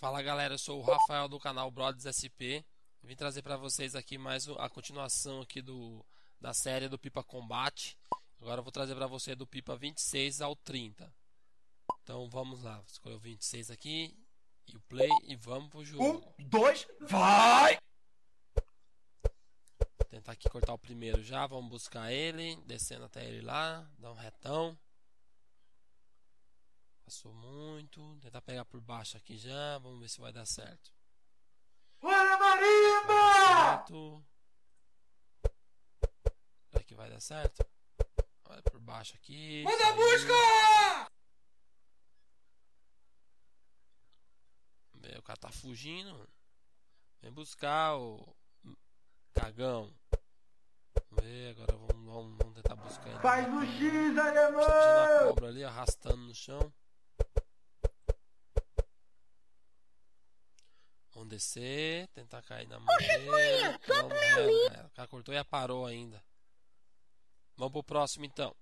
Fala galera, eu sou o Rafael do canal Brothers SP. Vim trazer para vocês aqui mais a continuação aqui da série do Pipa Combate. Agora eu vou trazer para você do Pipa 26 ao 30. Então vamos lá, vou escolher o 26 aqui e o play e vamos pro jogo. 1, 2, vai! Vou tentar aqui cortar o primeiro já, vamos buscar ele, descendo até ele lá, dar um retão. Passou muito, tentar pegar por baixo aqui já, vamos ver se vai dar certo. Bora, Marimba! Será que vai dar certo? Olha por baixo aqui. Manda saiu. busca! O cara tá fugindo. Vem buscar o cagão. Vamos ver, agora vamos tentar buscar ele. Faz no X, Tá alemão! puxando a cobra ali, arrastando no chão. Vamos descer, tentar cair na mão dele. Vamos, galera. O cara cortou e parou ainda. Vamos pro próximo então.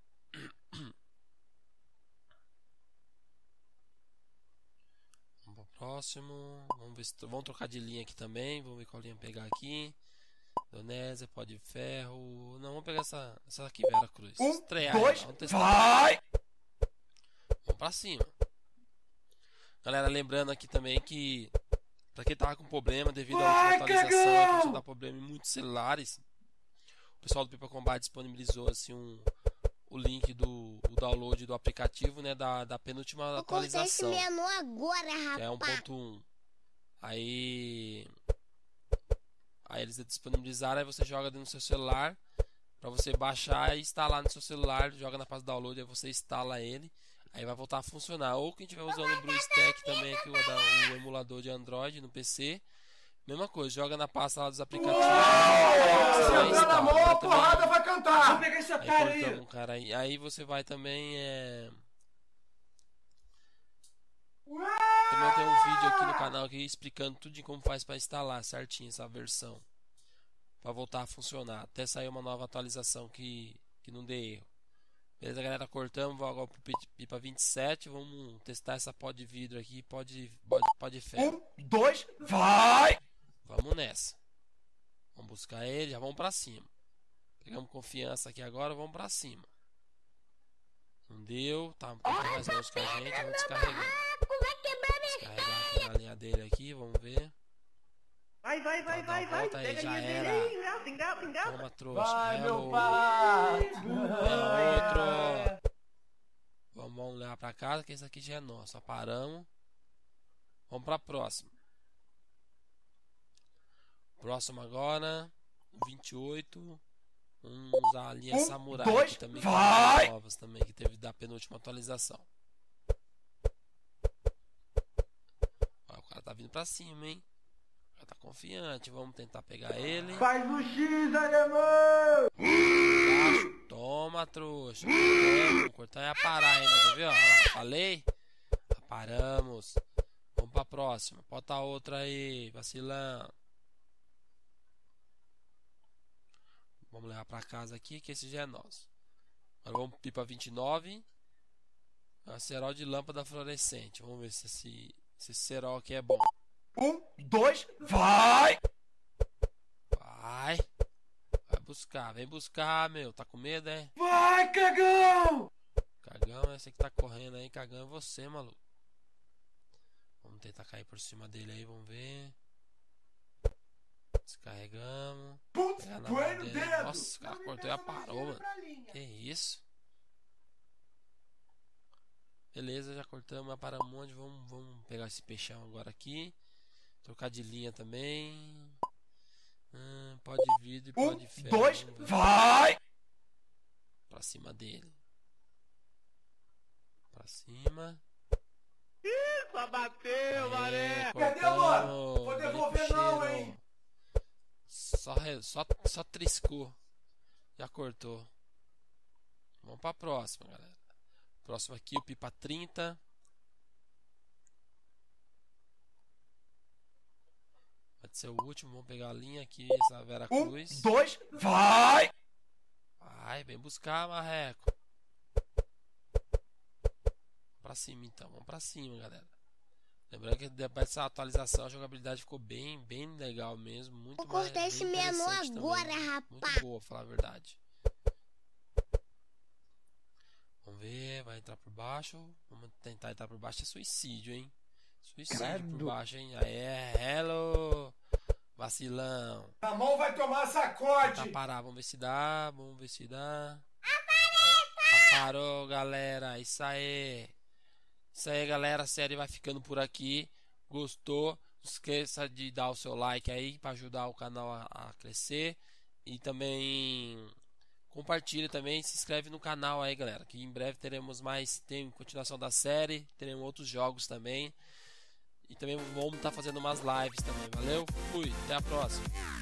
Vamos pro próximo. Vamos ver se vamos trocar de linha aqui também. Vamos ver qual linha pegar aqui. Indonésia, pó de ferro. Não, vamos pegar essa aqui, Vera Cruz. 1, Estrear, 2, vamos testar. vai! Vamos pra cima. Galera, lembrando aqui também que pra quem tava com problema devido à última Vai, atualização, cagão! começou a dar problema em muitos celulares. O pessoal do Pipa Combat disponibilizou assim o link do download do aplicativo, né, da penúltima atualização, Esse menu agora, que é rapaz. 1.1. Aí eles disponibilizaram, aí você joga dentro do seu celular pra você baixar e instalar no seu celular, joga na pasta download, aí você instala ele, aí vai voltar a funcionar. Ou quem estiver usando o BlueStack também aqui, o emulador de Android no PC, mesma coisa, joga na pasta lá dos aplicativos. Se Você vai entrar na mão, a instalar, porrada vai cantar! Vou pegar esse aí otário aí! cortamos um cara aí você vai também também tem um vídeo aqui no canal aqui explicando tudo de como faz para instalar certinho essa versão, para voltar a funcionar até sair uma nova atualização que não dê erro. Beleza, galera, cortamos, vou agora pro Pipa 27, vamos testar essa pó de vidro aqui, pó de ferro. 1, 2, vai! Vamos nessa. Vamos buscar ele, já vamos pra cima. Pegamos confiança aqui agora, vamos pra cima. Não deu, tá um pouco mais longe que a gente, vamos descarregar. Descarregar aqui na linha dele aqui, vamos ver. Vai, volta aí, pega já a linha era. dele aí, engata. Toma, trouxa. Vai, É meu o- pato! É outro. Vamos levar pra casa, que esse aqui já é nosso. Só paramos. Vamos pra próxima. Próximo agora, 28. Vamos usar a linha 1, Samurai 2, aqui também, vai! que novas também, que teve da penúltima atualização. Ó, o cara tá vindo pra cima, hein? O cara tá confiante. Vamos tentar pegar ele. Faz no X, alemão! Baixo. Toma, trouxa. Vamos cortar e aparar ainda, quer ver? Ó, lá, falei. Paramos. Vamos pra próxima. Bota outra aí, vacilão. Vamos levar pra casa aqui, que esse já é nosso. Agora vamos pro Pipa 29. É um cerol de lâmpada fluorescente. Vamos ver se esse cerol aqui é bom. 1, 2, vai! Vai. Vai buscar. Vem buscar, meu. Tá com medo, é? Vai, cagão! Cagão, esse que tá correndo aí. Cagão é você, maluco. Vamos tentar cair por cima dele aí, vamos ver. Descarregamos. Putz, Pegar na doei mão no dele. dedo! Nossa, o cara cortou e aparou, mano. Que isso? Beleza, já cortamos, paramos um monte. Vamos pegar esse peixão agora aqui. Trocar de linha também. Pó de vidro e pó 1, de ferro. 2, Vamos ver. vai! Pra cima dele. Pra cima. Só bateu, mané. Cadê, mano? Vou devolver não, hein? Só triscou. Já cortou. Vamos pra próxima, galera. Próximo aqui, o Pipa 30. Pode ser o último. Vamos pegar a linha aqui, essa Vera 1, Cruz. 2, vai! Vai, vem buscar, marreco. Pra cima então, vamos pra cima, galera. Lembrando que depois dessa atualização a jogabilidade ficou bem legal mesmo. Muito Vou cortar esse menu agora, rapaz. Muito boa, pra falar a verdade. Vamos ver, vai entrar por baixo. Vamos tentar entrar por baixo. É suicídio, hein? Suicídio por baixo, hein? Aí hello, vacilão. A mão vai tomar sacode. Tentar parar, vamos ver se dá. Vamos ver se dá. Parou, galera. Isso aí. Isso aí, galera. A série vai ficando por aqui. Gostou? Não esqueça de dar o seu like aí para ajudar o canal a crescer. E também compartilha também, se inscreve no canal aí, galera, que em breve teremos mais, tem continuação da série, teremos outros jogos também. E também vamos estar fazendo umas lives também. Valeu? Fui, até a próxima.